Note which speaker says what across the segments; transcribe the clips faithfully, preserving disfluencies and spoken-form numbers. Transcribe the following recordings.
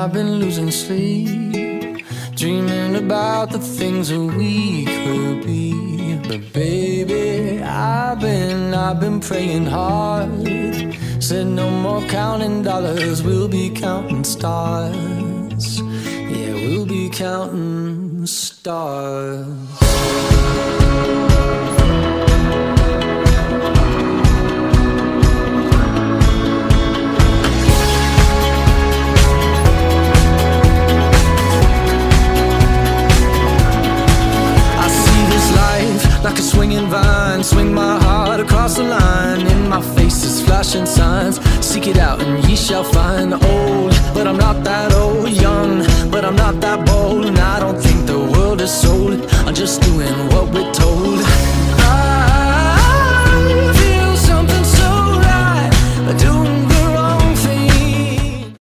Speaker 1: I've been losing sleep, dreaming about the things that we could be. But baby, I've been, I've been praying hard. Said no more counting dollars, we'll be counting stars. Yeah, we'll be counting stars. Like a swinging vine, swing my heart across the line. In my face is flashing signs, seek it out and ye shall find. Old, but I'm not that old. Young, but I'm not that bold. And I don't think the world is sold, I'm just doing what we're told. I feel something so right, doing the wrong thing.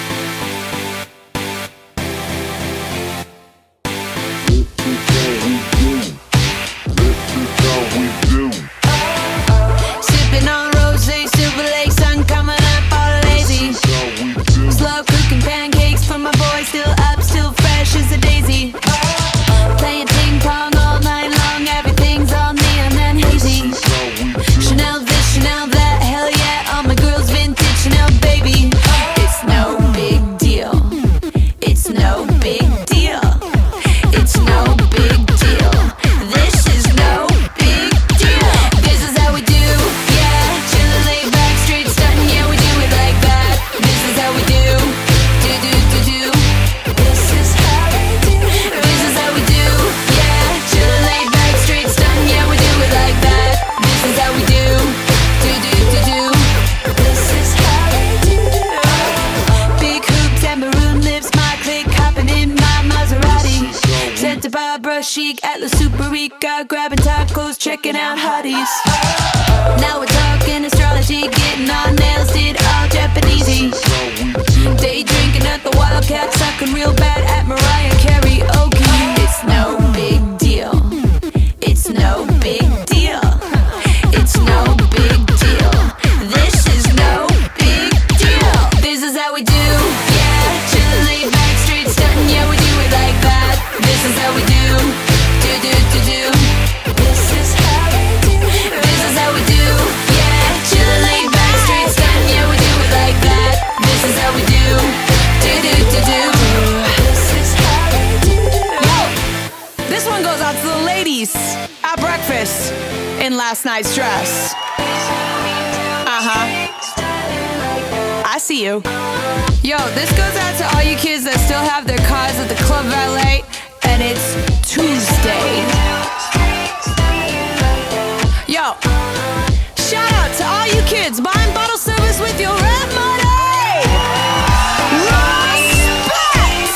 Speaker 2: Sipping on rosé, Silver Lake, sun coming up all lazy. Slow cooking pancakes for my boy, still up, still fresh as a daisy. Playing ping pong all night long, everything's all neon and hazy. Chanel this, Chanel that, hell yeah, all my girls vintage Chanel, baby. It's no big deal, it's no big deal, it's no big deal. This is no big deal. This is how we do, yeah. Chillin', laid back, straight stuntin', yeah, we do it like that. This is how we do, do do do do. This is how we do. This is how we do, yeah. Chillin', laid back, straight stuntin', yeah, we do it like that. This is how we do, do do do do. This is how we do. Big hoops and maroon lips, my clique hopping in my Maserati. Santa Barbara chic, Atlas Super Rica, grabbing tacos, checking out hotties. Now we're talking astrology, getting our nails did all Japanesey. Day drinking at the Wildcat, sucking real bad at Mariah karaoke. It's no big deal, it's no big deal, it's no big deal. This is no big deal. This is how we do, yeah. Chillin', laid back, straight stuntin', yeah, we do it like that. This is how we do, do do do do. This is how we do. This is how we do, yeah. Chillin', laid back, straight stuntin', yeah, we do it like that. This is how we do, do do do do. This is how we do. Yo, this one goes out to the ladies at breakfast in last night's dress. Uh huh. I see you. Yo, this goes out to all you kids that still have their cars at the Club Valet, and it's Tuesday. Yo, shout out to all you kids buying bottle service with your rent money. Respect!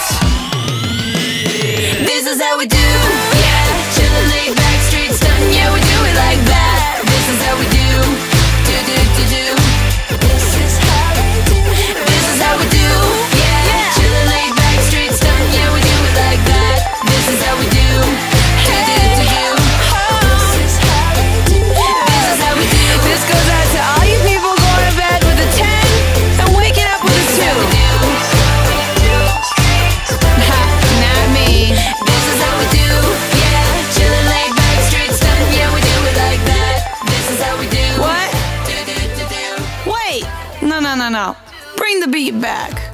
Speaker 2: This is how we do, yeah. Chillin', laid back, straight stuntin', yeah, we do it like that. This is how we do, do do do do. This is how we do. This is how we do, yeah. Chillin', laid back, straight stuntin', yeah, we do it like that. This is how we do, do do do do. This is how we do. This is how we do. This goes out to all you people going to bed with a ten and waking up with a two. Ha, not me. This is how we do, yeah. Chillin', laid back, straight stuntin', yeah, we do it like that. This is how we do. What? Do do do do. Wait, no no no no. Bring the beat back.